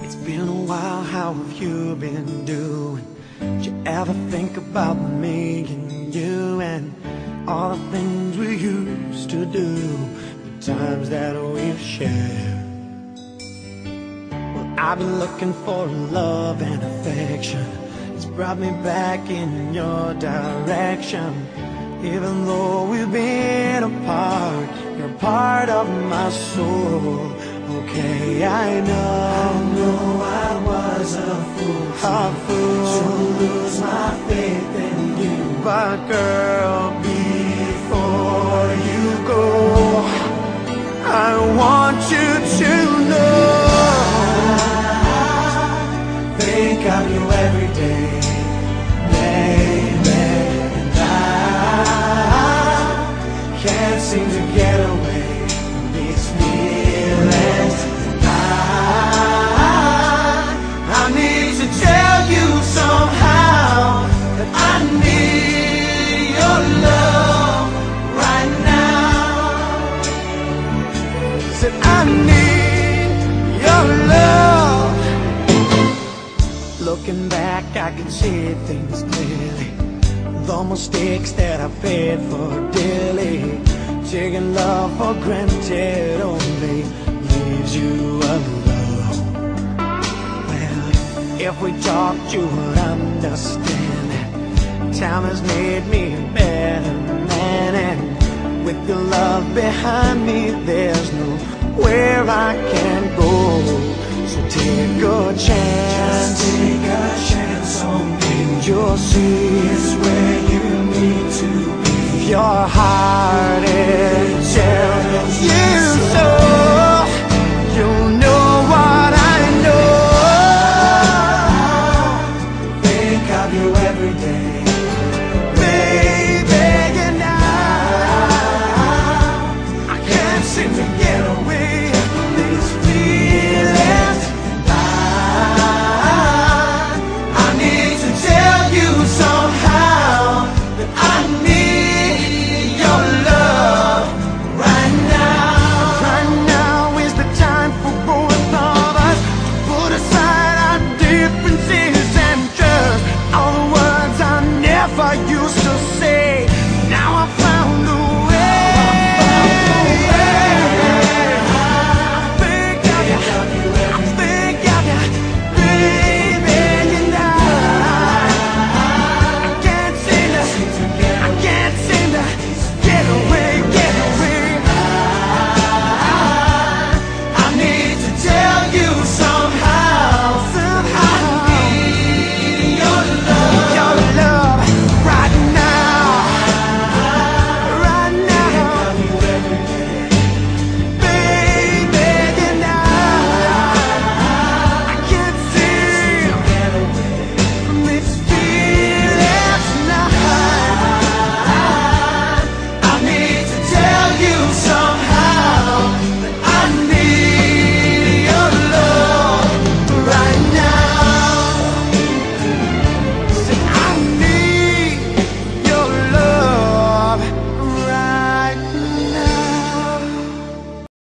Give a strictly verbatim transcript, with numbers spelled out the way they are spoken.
It's been a while, how have you been doing? Did you ever think about me and you and all the things we used to do, the times that we've shared? Well, I've been looking for love and affection. It's brought me back in your direction. Even though we've been apart, you're part of my soul. Okay, I know, I know I was a fool, a fool to lose my faith in you. But girl, before you go, I want you to know I think of you every day, baby, and I can't seem to get away from these feelings. I, I need to tell you somehow that I need your love right now. Said I need your love. Looking back, I can see things clearly. The mistakes that I paid for dearly. Taking love for granted only leaves you alone. Well, if we talked, you would understand that time has made me a better man, and with your love behind me, there's nowhere I can go. So take a chance, just take a chance on me, and you'll see it's where you need to be. Your heart